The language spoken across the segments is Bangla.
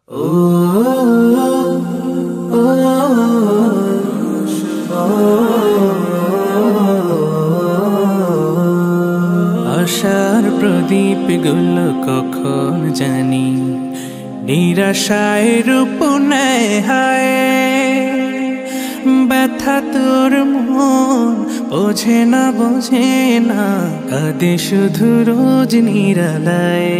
আশার প্রদীপ গুলো কখন জানি নিরাশায় রূপ নেয় হায়। ব্যথা তোর মন বোঝে না কাঁদে শুধু রোজ নিরালায়।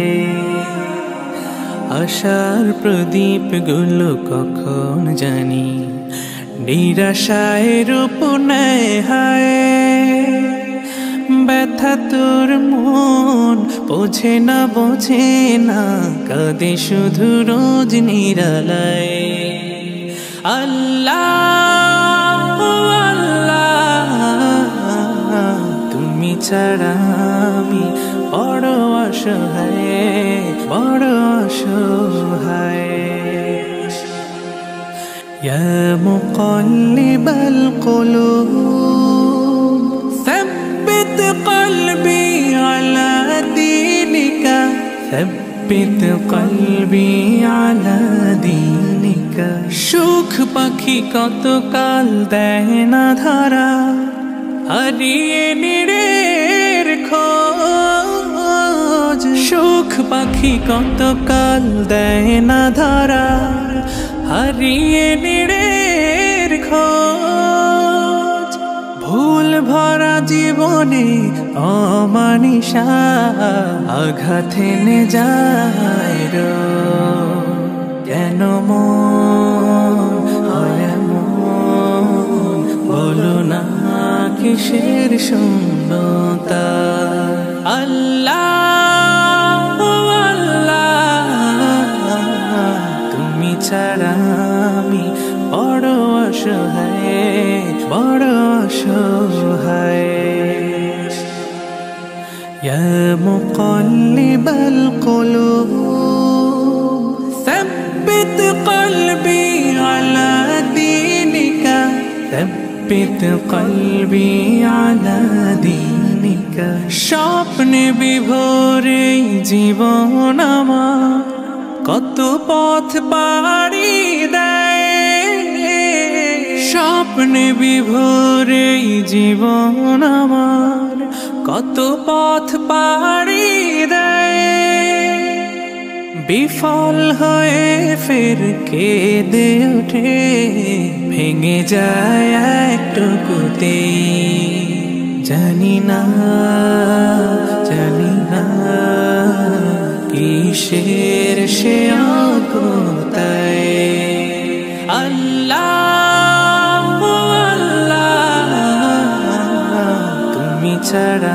আশার প্রদীপ গুলো কখন জানি নিরাশায় রূপ নেয় হায়। ব্যথা তোর মন বোঝে না কাঁদে শুধু রোজ নিরালায়। আল্লাহ আল্লাহ তুমি ছাড়া আমি বড় অসহায়। ইয়া মুকাল্লিবাল কুলুব ثبت قلبي على دينك ثبت قلبي على دينك। সুখ পাখি কত কাল দেয় না ধরা হারিয়ে নিরের খোঁজ। সুখ পাখি কত কাল দেয় না ধরা হারিয়ে নিরের খোঁজ। ভুল ভরা জীবনে অমানিসা আঘাত এনে যায় কেন মন হয় এমন বলো না কিসের শূন্যতা। আল্লাহ আল্লাহ তুমি ছাড়া আমি বড় অসহায়। ইয়া মুকাল্লিবাল কুলুব ثبت قلبي على دينك ثبت قلبي على دينك। স্বপ্নে বিভোরে জীবন আমার কত পথ পাড়ি দেয়। স্বপ্নে বিভোরে জীবন আমার কত পথ পাড়ি দেয়। বিফল হয়ে ফের কেঁদে ওঠে ভেঙে যায় একটুকুতে। জানি না কিসের সে অগতায়। আল্লাহ আল্লাহ তুমি ছাড়া